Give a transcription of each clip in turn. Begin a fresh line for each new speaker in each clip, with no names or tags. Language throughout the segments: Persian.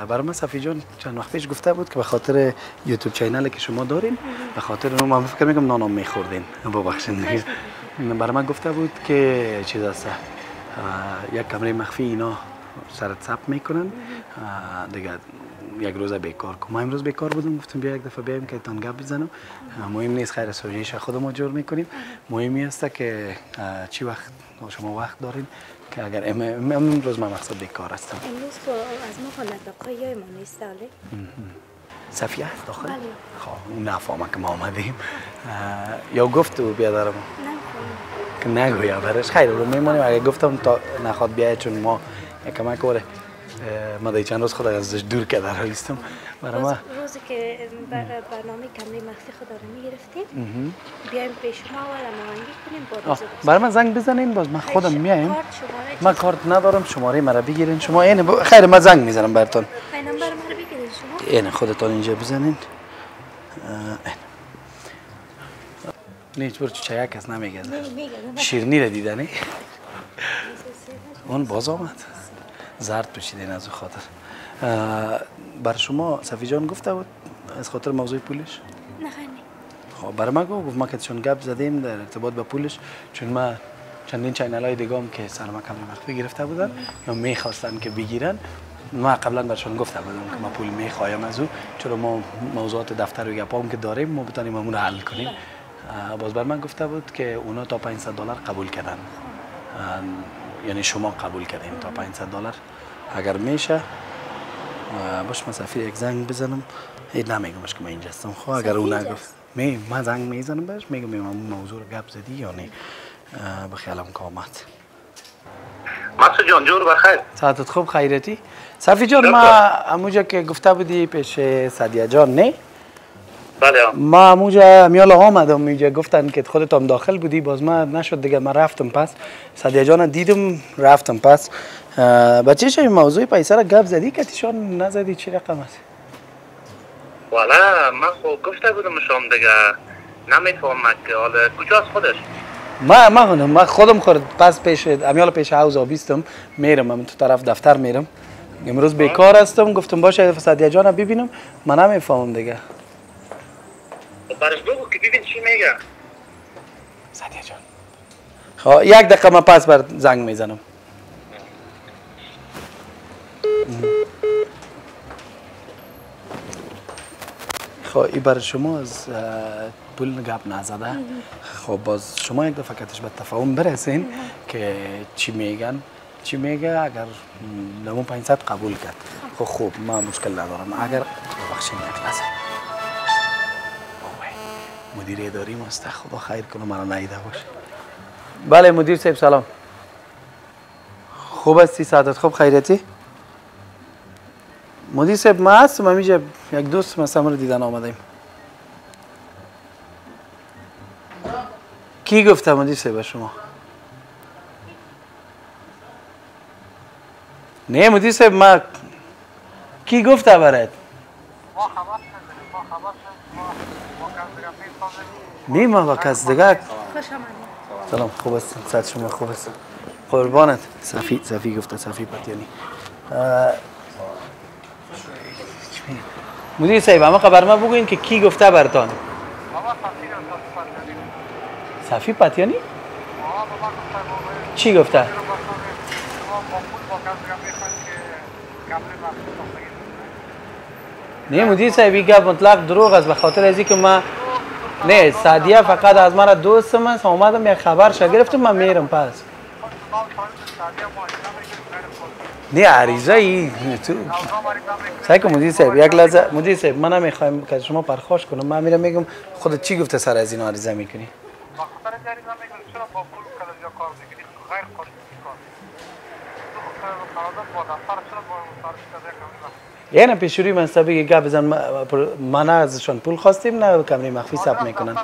برای من صفی جان چند وقت پیش گفته بود که به خاطر یوتیوب چینلی که شما دارین به خاطر اون من فکر میکنم نانم میخوردین ببخشید دیگه برای من گفته بود که چیز است یک کمره مخفی اینا سرت ثبت میکنن دیگه یک روز بیکار کنم. ما امروز بیکار بودم گفتم بیا یک دفعه بیایم که تان گپ بزنم. مهم نیست خیر سوژهش خودمون جور میکنیم. مهمی است که چی وقت شما وقت دارین که اگر امروز من مقصد بیکار هستم.
امروز تو از ما خانه دقیقه یا ما نیست داره.
صفیه هست داخل؟
بله.
خب نفهمم که ما آمدیم یا گفت و بیادرم که نگویا برش خیر رو میمونیم. اگه گفتم تا نخواد بیاید چون ما کمک کوره ما دی چند روز خود ازش دور کرده هستم. برای ما
روزی که برنامه کمره مخفی خود رو میگرفتیم بیایم پیش شما و نمایندگی کنیم با
برای من زنگ بزنین باز من خودم میایم. من کارت ندارم شماره مرا بگیرین شما. این خیر من زنگ میزنم براتون.
نمبر مرا بگیرین شما.
این خودتون اینجا بزنین. نیچ برو چای کس نمیگه. شیرینی رو دیدنی؟ اون باز آمد. زرد پوشیدین از اون خاطر. برای شما صفی جان گفته بود از خاطر موضوع پولش؟
نه خیلی.
خب برای ما گفت ما که چون گپ زدیم در ارتباط با پولش چون ما چندین چینل‌های دیگه هم که سر ما کمره مخفی گرفته بودن یا می‌خواستن که بگیرن ما قبلا برشون گفته بودم که ما پول می‌خوایم از او چرا ما موضوعات دفتر و گپام که داریم ما بتونیم اون رو حل کنیم. باز بر من گفته بود که اونا تا $500 قبول کردن. یعنی شما قبول کردین تا $500 اگر میشه باش من صفی یک زنگ بزنم. این نمیگمش که من اینجا هستم. خب اگر اون نگفت من زنگ میزنم بهش میگم اون موضوع رو گپ زدی یا نه به خیالم که آمد.
مسعود جان جور بخیر.
ساعتت خوب خیرتی؟ صفی جان ما اموجا که گفته بودی پیش سعدیه جان نه؟
بله
ما اموجا میال آمدم اینجا گفتن که خودت هم داخل بودی باز ما نشد دیگه من رفتم پس سعدیه جان دیدم رفتم پس. بچه چه این موضوع پیسه را گپ زدی که تیشان نزدی چی رقم است؟
والا من خب گفته بودم شما دیگه نمیفهمم که حالا کجاست خودش؟
من خودم خورد پس پیش امیال پیش حوض آبیستم میرم من تو طرف دفتر میرم امروز بیکار هستم گفتم باشه سعدیه جان ببینم من نمیفهمم دیگه.
برش بگو که ببین چی میگه.
سعدیه جان خب یک دقیقه من پس بر زنگ میزنم. خب این برای شما از پول گپ نزده. خب باز شما یک دفعه کتش به تفاهم برسین که چی میگن چی میگه اگر نمون 500 قبول کرد خب خوب ما مشکل ندارم. اگر ببخشید یک لحظه مدیر اداری ماست خدا خیر کنه مرا نیده باشه. بله مدیر صاحب سلام. خوب هستی سعادت خوب خیرتی؟ مدیر صاحب ما هستم اینجا یک دوست مثلا رو دیدن آمدیم. کی گفته مدیر صاحب شما؟ نه مدیر صاحب ما کی گفته برات؟ نه ما با کس دیگه.
خوش آمدید.
سلام خوب است صحت شما خوب است قربانت. صفی گفته صفی پتیانی. مدیر صاحب اما خبر ما بگوین که کی گفته برتان؟ صفی پتیانی؟ چی گفته؟ نه مدیر صاحب این گپ مطلق دروغ است به خاطر از اینکه ما نه سعدیه فقط از مرا دوستم است اومدم یک خبرش گرفتم من میرم پس. نه عریضه ای تو سعی کن مدیر صاحب یک لحظه مدیر صاحب من نمیخوایم که شما پرخاش کنم من میرم میگم خودت چی گفته سر از این عریضه میکنی؟ یعنی پیشوری من بگی گپ بزن من ازشان پول خواستیم نه کمره مخفی ثبت میکنن.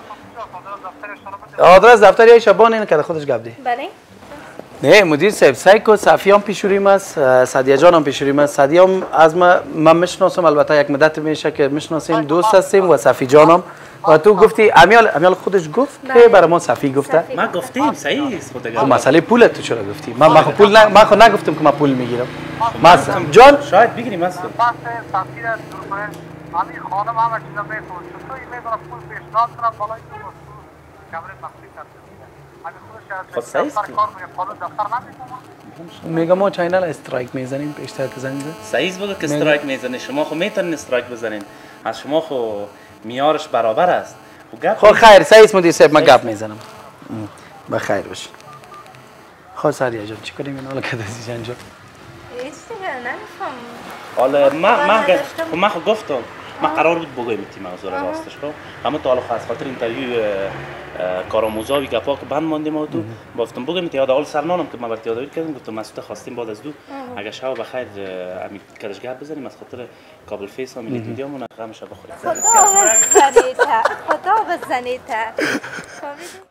آدرس دفتر یا شبان این که خودش گپ دی.
بله.
نه مدیر صاحب سایکو صفی هم پیشوریم است سعدیه جان هم پیشوریم است. سعدیه هم از من میشناسم البته یک مدت میشه که میشناسیم دوست هستیم و صفی جان هم و تو گفتی امیال خودش گفت که برای ما صفی گفته.
ما گفتیم صحیح است خود
تو مسئله پول تو چرا گفتی؟ من خب پول من خود نگفتم که من پول میگیرم. جان
شاید بگیریم است.
پس تفسیر از دوربین همین خانم همه چیزا میفروشه تو این میبره پول پیشنهاد کنه بالای تو کمره مخفی کرده اگه خودش از دفتر کار میگه پالو دفتر نمیکنه
میگم ما چینل استرایک میزنیم بیشتر که زنگ زد.
صحیح بود که استرایک میزنه شما خو میتونین استرایک بزنین از شما خو میارش برابر است
خب خیر سعید مدیر صاحب من گپ میزنم بخیر باش. خب ساریا جان چی کنیم این حالا که دستی جان
هیچ دیگه نمیفهم.
حالا ما خو گفتم ما قرار بود بگویم تیم موضوع راستش خب اما تا حالا خاص خاطر اینترویو کارآموزا و گپا که بند ماندیم و تو گفتم بگویم که یاد اول سرنانم که ما برات یادآوری کردم گفتم مسعود خواستیم بعد از دو اگه شب بخیر امید کدش گپ بزنیم از خاطر کابل فیس و ملیت میدیا مون غمش بخوریم
خدا بزنیت